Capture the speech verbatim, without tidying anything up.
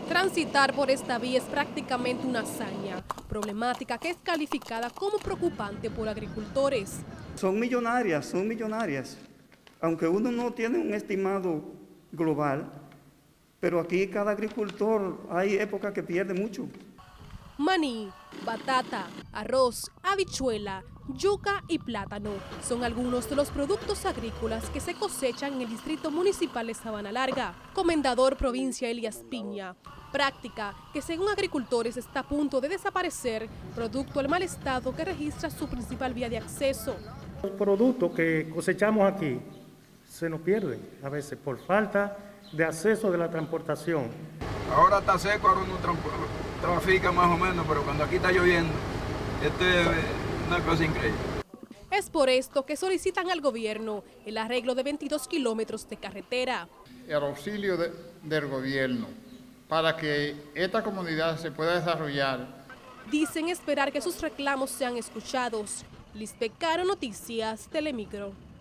Transitar por esta vía es prácticamente una hazaña, problemática que es calificada como preocupante por agricultores. Son millonarias, son millonarias, aunque uno no tiene un estimado global, pero aquí cada agricultor hay épocas que pierde mucho. Maní, batata, arroz, habichuela, yuca y plátano son algunos de los productos agrícolas que se cosechan en el Distrito Municipal de Sabana Larga. Comendador Provincia Elías Piña, práctica que según agricultores está a punto de desaparecer, producto del mal estado que registra su principal vía de acceso. Los productos que cosechamos aquí se nos pierden a veces por falta de acceso de la transportación. Ahora está seco, ahora uno trafica más o menos, pero cuando aquí está lloviendo, esto es una cosa increíble. Es por esto que solicitan al gobierno el arreglo de veintidós kilómetros de carretera. El auxilio de, del gobierno para que esta comunidad se pueda desarrollar. Dicen esperar que sus reclamos sean escuchados. Lisbeth Caro, Noticias Telemicro.